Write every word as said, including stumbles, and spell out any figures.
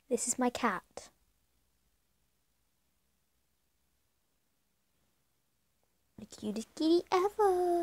This is my cat. The cutest kitty ever.